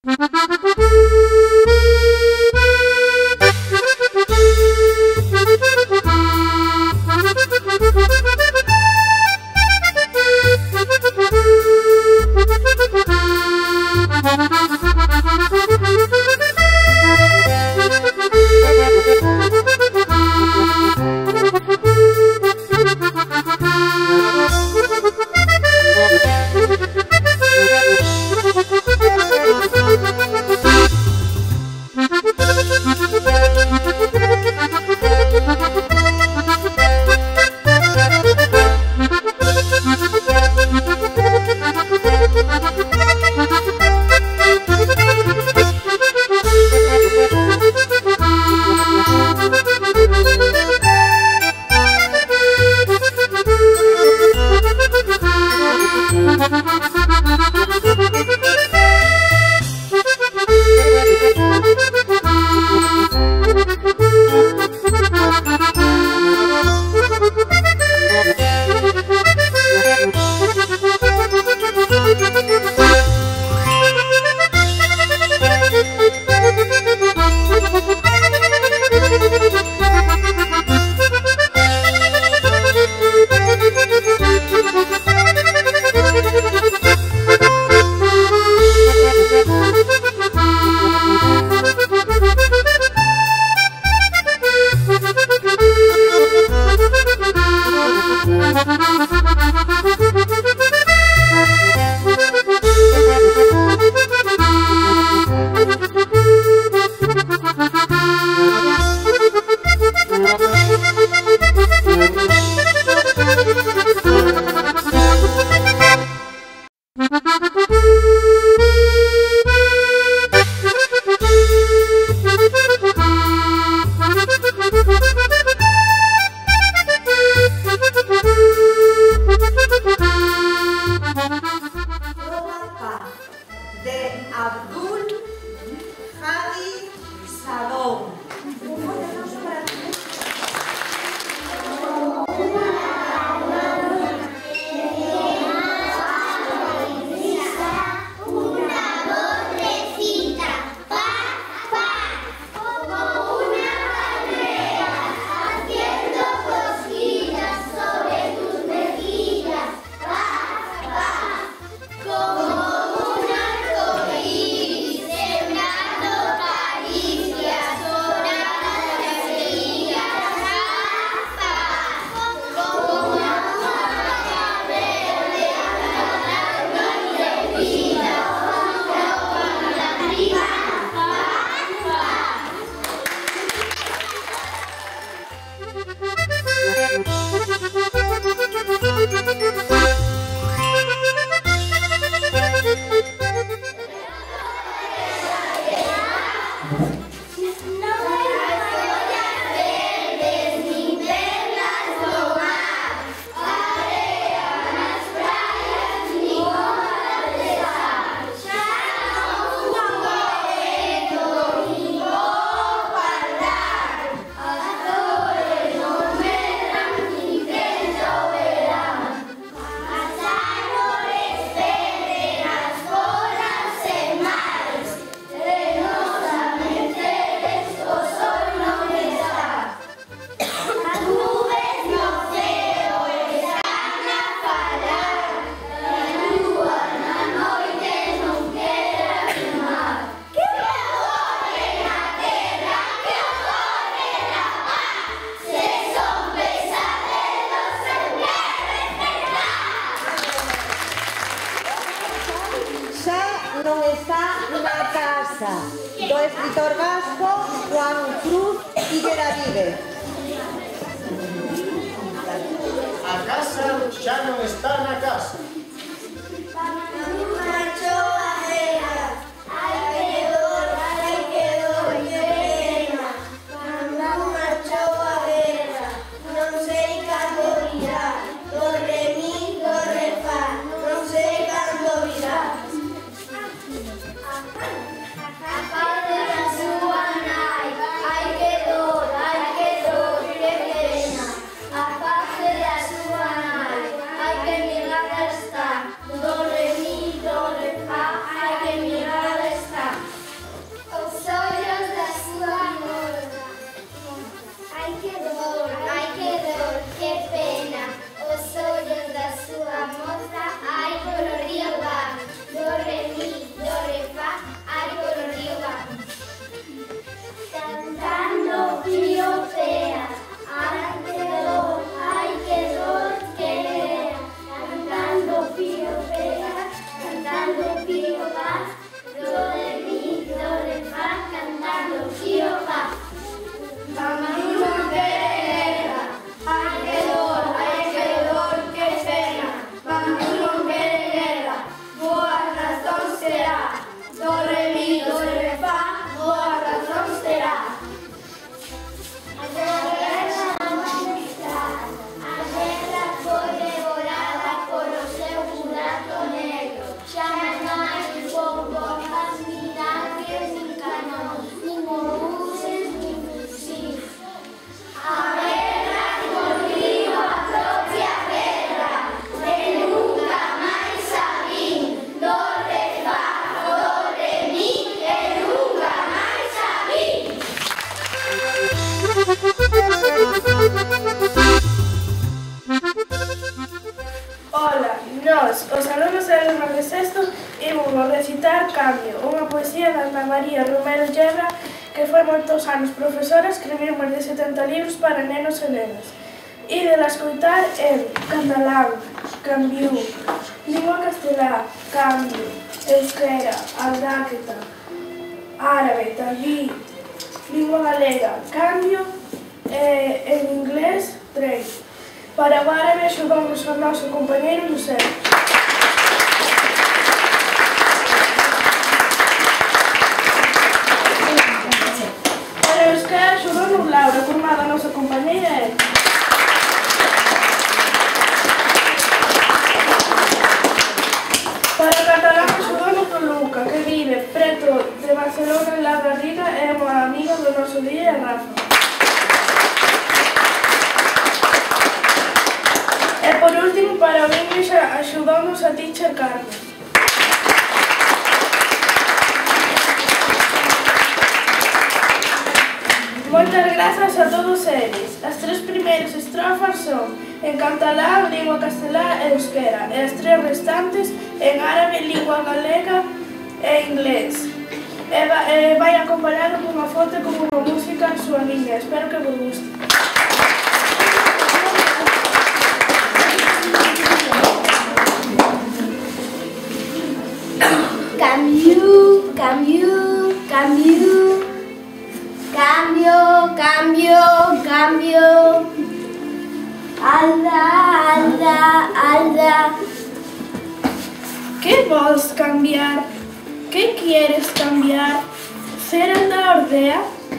Do escritor vasco Juan Cruz Higuera-Vive. A casa xa non está na casa. Do, re, mi, do, re, fa, hai que mirar está. unha poesía da Ana María Romero Llebra, que foi moitos anos profesora, escribiu máis de 70 libros para nenos e nenas. Ídela escoitar en catalán, cambiú, lingua castelá, cambio, euskera, aldáqueta, árabe, talí, lingua galega, cambio, en inglés, trade. Para o árabe xogamos o noso compañeiro José. Para o euskera xogamos Laura, formada a nosa compañeira é. Para o catalán xogamos con Luca, que vive preto de Barcelona en Laura Riga e é unha amiga do noso día e Rafa. E por último, para o inglés axudamos a teacher Carmen. Moitas grazas a todos eles. As 3 primeiras estrofas son en catalán, lingua castelá e euskera, e as 3 restantes en árabe, lingua galega e inglés. E vai acompañado cunha foto con unha música suaviña. Espero que vos guste. Cambio, cambio, cambio, cambio, cambio, cambio, alda, alda, alda. Que vols cambiar? Que quieres cambiar? Ser en la ordea?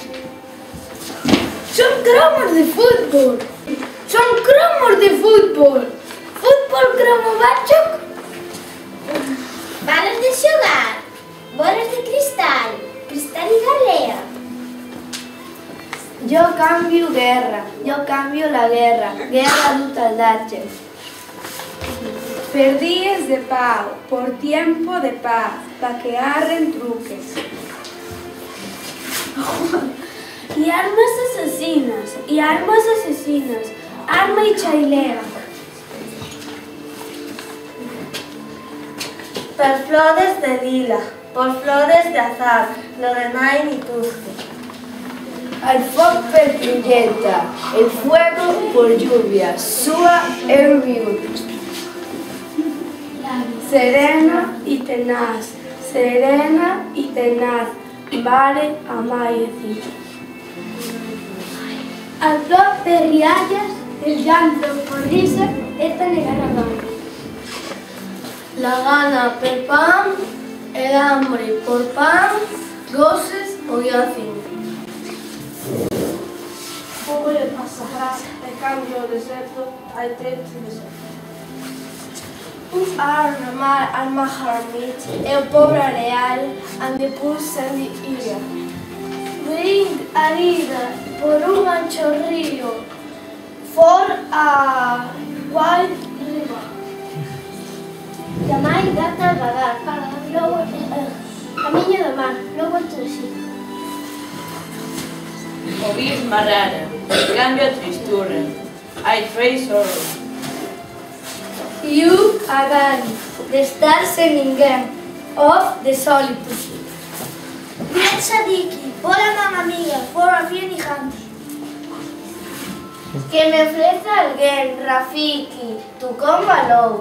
Son cromos de fútbol. Son cromos de fútbol. Fútbol cromo bacho. Balas de xogar. Bolas de cristal. Cristal y galea. Yo cambio guerra. Yo cambio la guerra. Guerra do taldache. Perdíes de pau, por tiempo de paz, pa que arren truques. Y armas asesinas, arma y chailea. Por flores de lila, por flores de azar, Lorena y Tuzque. Al fuego pertrillenta, el fuego por lluvia, súa el río. Serena y tenaz, vale amanecer. Al flor de riallas, el llanto por risa, esta negana gana. La gana per pan, el hambre por pan, goces o yacin. Fuego de Sahara, el cambio de desierto, hay 30 desertos. Al Maharamit, el pobre areal, and the poor sandy area. Bring a vida por un ancho río, For a wide river. llamai gata al vagar, logo, camiño do mar, logo trasí. Ouvir marrara, cambio a tristura, I trace sorrow. You agani, de estar sen ninguén, of the solitude. Bien sadiki, por a mamá amiga, for a bien hijante. Que me ofrece alguén, Rafiki, tu combalou.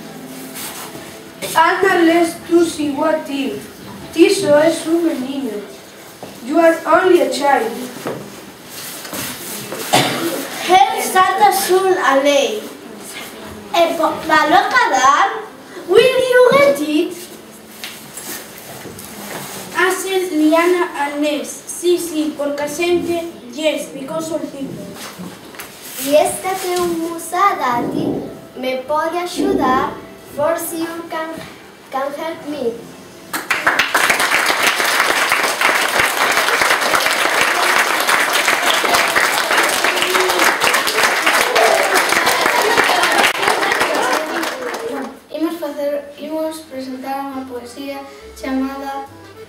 Anda, les tú sigo a ti. Tiso es un menino. You are only a child. Hel sata sul a lei. E valor cadar? Will you get it? Hace liana al nes. Sí, porque siempre yes, because of people. Y esta que un musadati me pode ayudar, for si you can help me. Imos presentar unha poesía chamada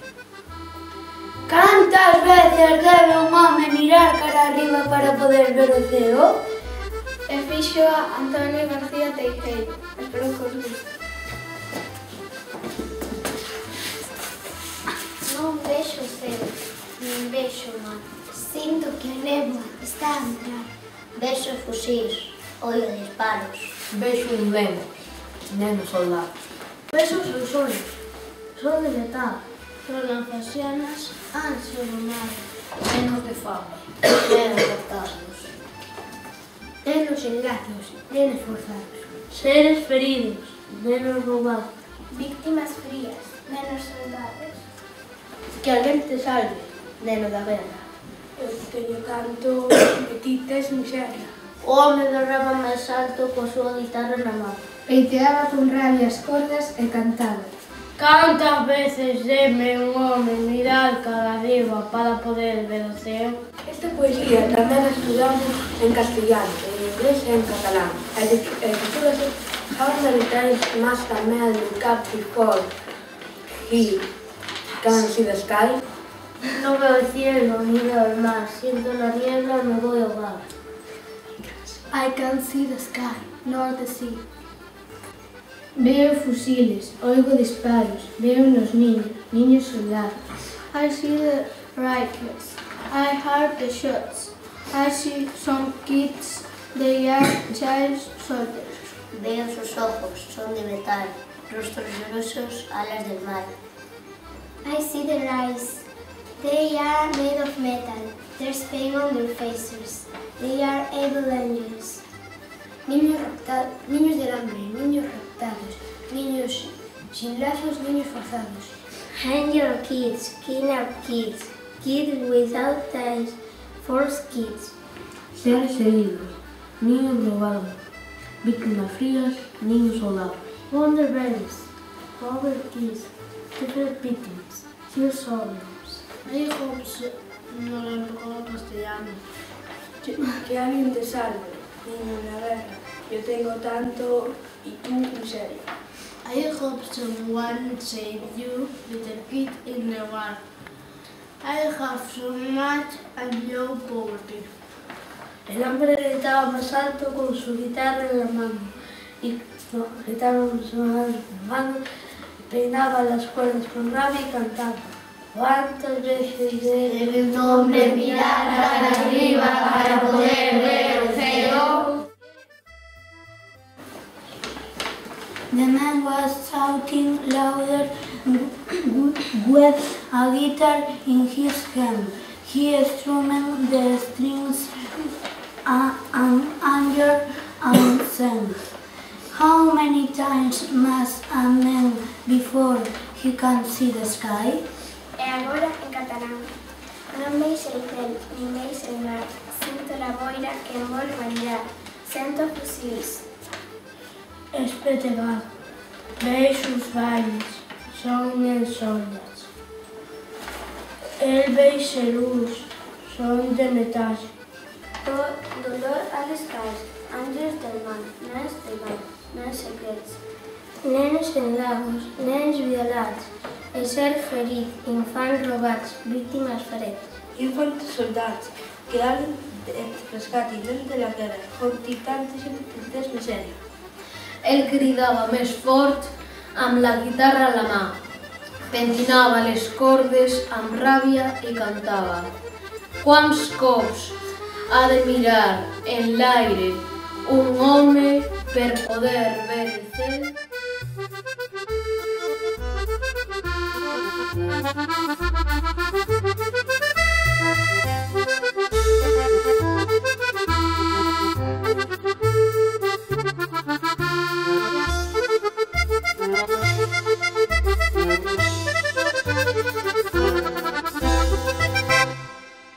¿Cantas veces debe un home mirar cara arriba para poder ver o ceo? e fixoa Antonio García Teijeiro. Espero que os guste. nin vexo o mar. Sinto que a néboa está a entrar. Vexo fusís, oio disparos. Vexo un nenos soldados. Vexo os seus ollos, son de metal. Rodan facianas, ansios do mar. Nenos de fama. Nenos cortados. Nenos engaños, nenos forzados. Seres feridos, nenos roubados. Víctimas frías, nenos soldados. Que alguén te salve, neno da guerra. Eu teño canto e ti tes miseria. O home berraba máis alto coa súa guitarra na mão. Peiteaba con rabia as cordas e cantaba. Cantas veces deme un home mirar cada riba para poder ver o ceo? Esta poesía tamén a estudamos en castellano, en inglés e en catalán. E titúlase How many times must a man look up before he can see the sky? No veo el cielo, ni veo el mar. Siento la niebla, me voy a ahogar. I can see the sky, not the sea. Veo fusiles, oigo disparos, veo unos niños soldados. I see the rifles. I heard the shots. I see some kids. They are child soldiers. Veo sus ojos, son de metal. Rostros llorosos, alas del mar. I see their eyes. They are made of metal. There's pain on their faces. They are evil angels. Niños del hambre, niños raptados, niños sin lazos, niños forzados. Angel kids, kidnap kids, kids without ties, forced kids. Seres heridos, niños robados. Víctimas frías, niños soldados. Wonder babies, power kids, different victims, few soldiers. Hay hopes, no lo recuerdo castellano. Que alguén te salve, niño na guerra. Yo tengo tanto y tú miseria. I hope someone save you with a kid in the war. I have so much and no poverty. El hombre gritaba más alto con su guitarra en la mano y peinaba las cuerdas con rabia y cantaba. ¿Cuántas veces debe un hombre mirar para arriba para poder ver el cielo? The man was shouting louder with a guitar in his hand. He strummed the strings and anger and sang. How many times must a man before he can see the sky? E agora en catalán. Non veis el cel, nin veis el mar. Sinto la boira que envolve a mirar. Sento fusils. Espetegado. Veis os bailes, son ensonhas. El veis luz, son de metal. Dolor a les cais, àngels del mar, nens del mar, nens secrets. Nenes en lagos, nens violats, el ser ferit, infants robats, víctimes feretes. Infantes soldats, que alguén te rescate dentro de la guerra, con ti tantes i tantes miseria. Ell cridava més fort amb la guitarra a la mà, pentinava les cordes amb ràbia i cantava. Quants cops ha de mirar en l'aire un home per poder ver el cel?